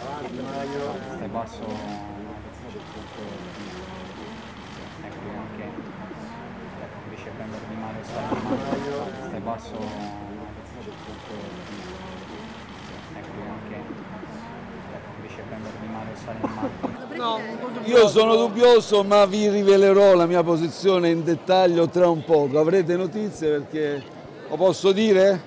Stai basso, ecco anche, riesci a prendere di mano il salto, stai basso, ecco anche, riesci a prendere di mano il salto. Io sono dubbioso, ma vi rivelerò la mia posizione in dettaglio tra un poco. Avrete notizie perché lo posso dire?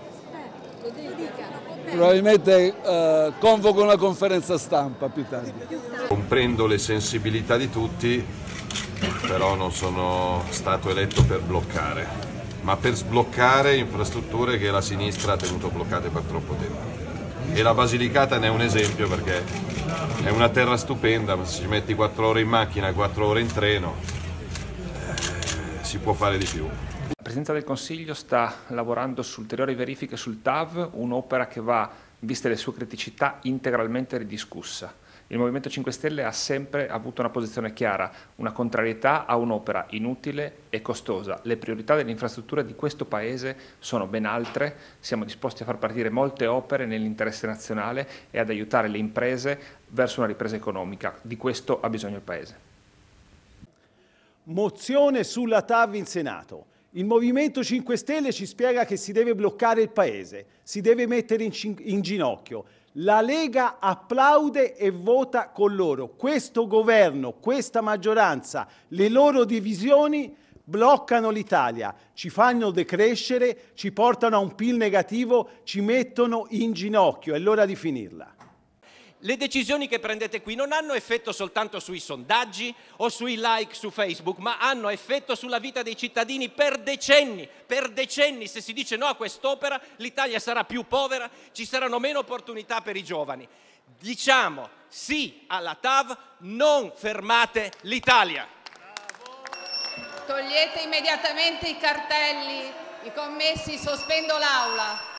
Probabilmente convoco una conferenza stampa più tardi. Comprendo le sensibilità di tutti, però non sono stato eletto per bloccare, ma per sbloccare infrastrutture che la sinistra ha tenuto bloccate per troppo tempo. E la Basilicata ne è un esempio perché è una terra stupenda, ma se ci metti 4 ore in macchina e 4 ore in treno si può fare di più. La Presidenza del Consiglio sta lavorando su ulteriori verifiche sul TAV, un'opera che va, viste le sue criticità, integralmente ridiscussa. Il Movimento 5 Stelle ha sempre avuto una posizione chiara, una contrarietà a un'opera inutile e costosa. Le priorità delle infrastrutture di questo Paese sono ben altre, siamo disposti a far partire molte opere nell'interesse nazionale e ad aiutare le imprese verso una ripresa economica. Di questo ha bisogno il Paese. Mozione sulla TAV in Senato. Il Movimento 5 Stelle ci spiega che si deve bloccare il Paese, si deve mettere in ginocchio. La Lega applaude e vota con loro. Questo governo, questa maggioranza, le loro divisioni bloccano l'Italia, ci fanno decrescere, ci portano a un PIL negativo, ci mettono in ginocchio. È l'ora di finirla. Le decisioni che prendete qui non hanno effetto soltanto sui sondaggi o sui like su Facebook, ma hanno effetto sulla vita dei cittadini per decenni. Per decenni, se si dice no a quest'opera, l'Italia sarà più povera, ci saranno meno opportunità per i giovani. Diciamo sì alla TAV, non fermate l'Italia. Togliete immediatamente i cartelli, i commessi, sospendo l'aula.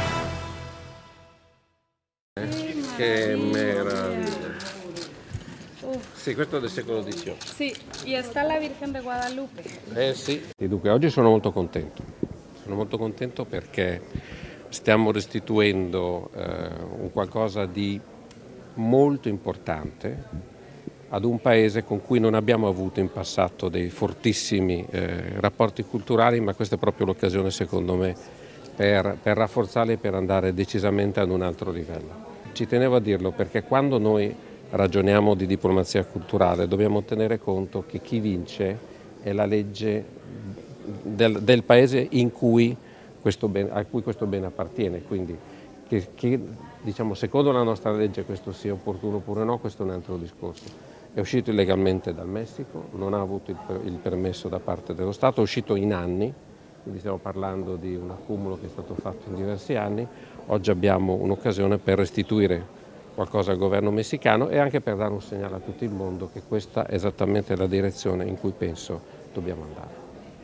Che meraviglia. Sì, questo è del secolo XVIII. Sì, e sta la Virgen de Guadalupe. Sì. E dunque oggi sono molto contento. Sono molto contento perché stiamo restituendo un qualcosa di molto importante ad un paese con cui non abbiamo avuto in passato dei fortissimi rapporti culturali, ma questa è proprio l'occasione, secondo me, per rafforzarli e per andare decisamente ad un altro livello. Ci tenevo a dirlo perché quando noi ragioniamo di diplomazia culturale dobbiamo tenere conto che chi vince è la legge del paese a cui questo bene appartiene, quindi che diciamo, secondo la nostra legge questo sia opportuno oppure no, questo è un altro discorso. È uscito illegalmente dal Messico, non ha avuto il permesso da parte dello Stato, è uscito in anni, quindi stiamo parlando di un accumulo che è stato fatto in diversi anni. Oggi abbiamo un'occasione per restituire qualcosa al governo messicano e anche per dare un segnale a tutto il mondo che questa è esattamente la direzione in cui penso dobbiamo andare.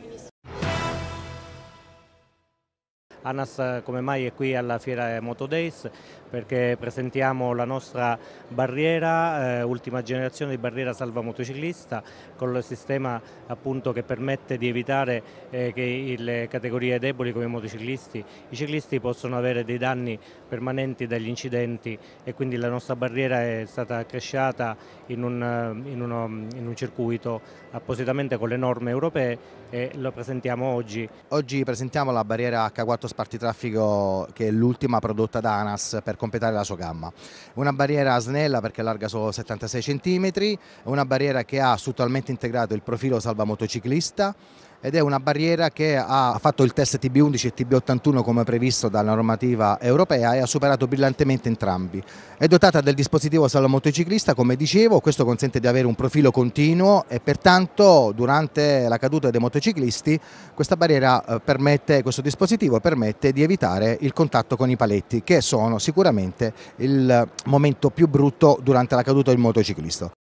ANAS come mai è qui alla Fiera Moto Days? Perché presentiamo la nostra barriera, ultima generazione di barriera salva motociclista, con il sistema appunto che permette di evitare che le categorie deboli come i ciclisti possono avere dei danni permanenti dagli incidenti, e quindi la nostra barriera è stata accresciata in un circuito appositamente con le norme europee e lo presentiamo oggi. Oggi presentiamo la barriera H4 Spartitraffico, che è l'ultima prodotta da ANAS per completare la sua gamma. Una barriera snella perché è larga solo 76 cm, una barriera che ha strutturalmente integrato il profilo salvamotociclista ed è una barriera che ha fatto il test TB11 e TB81 come previsto dalla normativa europea e ha superato brillantemente entrambi. È dotata del dispositivo salvamotociclista, come dicevo, questo consente di avere un profilo continuo e pertanto durante la caduta dei motociclisti questo dispositivo permette di evitare il contatto con i paletti, che sono sicuramente il momento più brutto durante la caduta del motociclista.